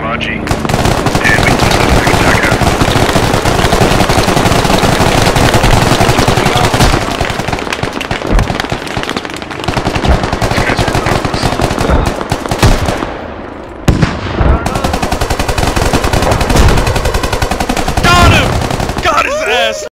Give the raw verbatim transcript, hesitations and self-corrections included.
Raji. And we just let the attack out. Got him! Got his ass!